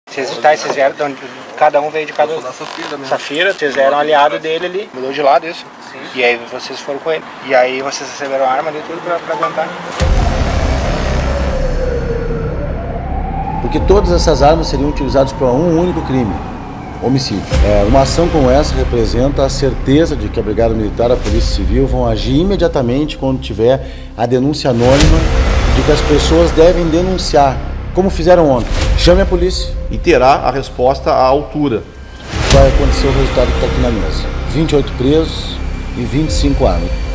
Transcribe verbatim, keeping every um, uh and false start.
Vocês, tá, vocês vieram, então, cada um veio de cada... Eu sou da Safira mesmo. Safira, vocês eram aliado dele ali, mudou de lado isso. Sim. E aí vocês foram com ele. E aí vocês receberam a arma e tudo pra, pra aguentar. Porque todas essas armas seriam utilizadas para um único crime, homicídio. É, uma ação como essa representa a certeza de que a Brigada Militar e a Polícia Civil vão agir imediatamente quando tiver a denúncia anônima de que as pessoas devem denunciar, como fizeram ontem. Chame a polícia e terá a resposta à altura. Vai acontecer o resultado que está aqui na mesa. vinte e oito presos e vinte e cinco armas.